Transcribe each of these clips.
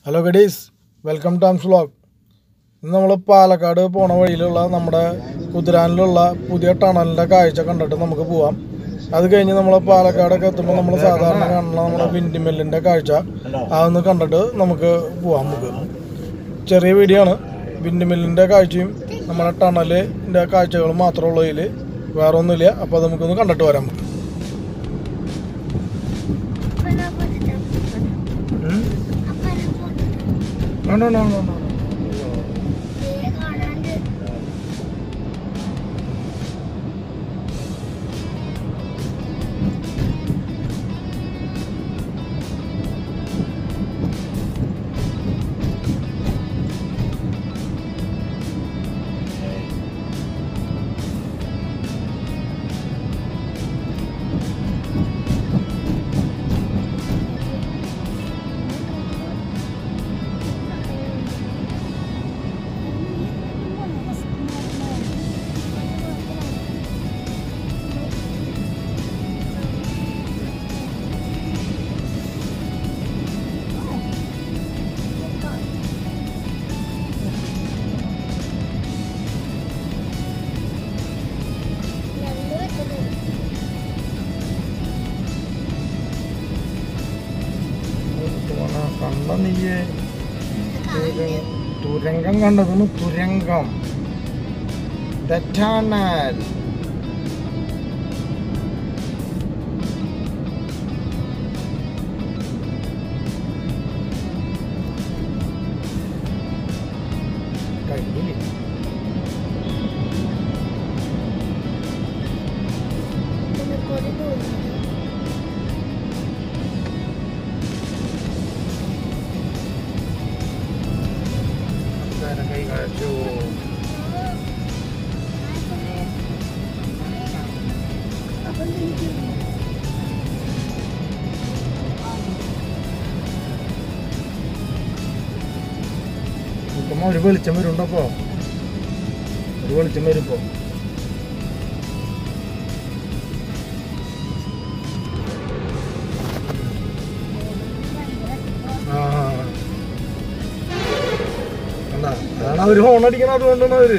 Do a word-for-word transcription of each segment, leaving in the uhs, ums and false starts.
Hello Gadiezz, welcome to Ammz vlog. We are going to Palakkad പോണ വഴിയിലുള്ള നമ്മുടെ കുഥിരാനിലുള്ള പുതിയ ടണലിന്റെ കാഴ്ച കണ്ടിട്ട് നമുക്ക് പോവാം. അത് കഴിഞ്ഞ് നമ്മൾ പാലക്കാടൊക്കെ എത്തുമ്പോൾ നമ്മൾ സാധാരണ കാണുന്ന നമ്മുടെ വിൻഡ് മില്ലിന്റെ കാഴ്ച അതൊന്ന് കണ്ടിട്ട് നമുക്ക് പോവാം. നമുക്ക് ചെറിയ വീഡിയോ ആണ്. വിൻഡ് മില്ലിന്റെ കാഴ്ചയും നമ്മുടെ ടണലിന്റെ കാഴ്ചകളും മാത്രമേ ഉള്ളൂ. ഇതിൽ വേറെ ഒന്നുമില്ല. അപ്പോൾ നമുക്കൊന്ന് കണ്ടിട്ട് വരാം. No, no, no, no, no. തുരങ്കം കണ്ടതാണ് തുരങ്കം തെറ്റാണൽ കഴിഞ്ഞില്ലേ ഒരു വെളിച്ചം വരുണ്ടപ്പോ ഒരു വെളിച്ചം വരുമ്പോ അതാണ് അവര് ഹോൺ അടിക്കണം. അതുകൊണ്ടാണ് അവര്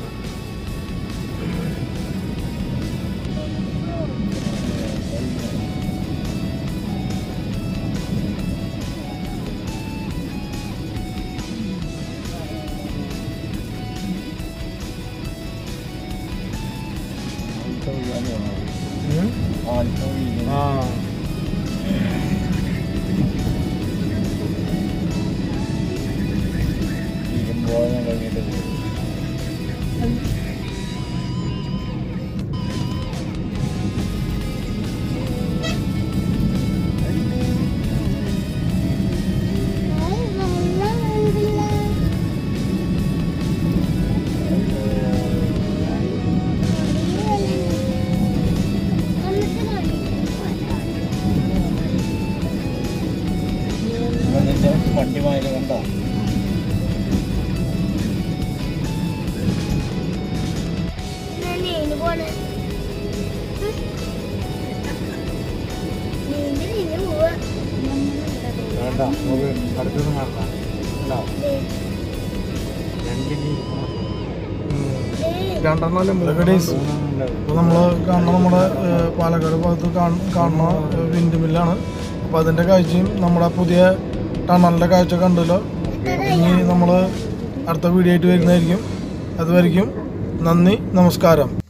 ആ വണ്ടി വാങ്ങി കണ്ടോ വേണ്ട നമുക്ക് അടുത്തൊന്നും കാണണ്ട. ഇപ്പോൾ നമ്മൾ കാണുന്ന നമ്മുടെ പാലക്കാട് ഭാഗത്ത് കാണുന്ന വിൻഡ് മില്ലാണ്. അപ്പോൾ അതിൻ്റെ കാഴ്ചയും നമ്മുടെ പുതിയ ടണലിൻ്റെ കാഴ്ച കണ്ടല്ലോ. ഇനി നമ്മൾ അടുത്ത വീഡിയോ ആയിട്ട് വരുന്നതായിരിക്കും. അതുവരെയ്ക്കും നന്ദി, നമസ്കാരം.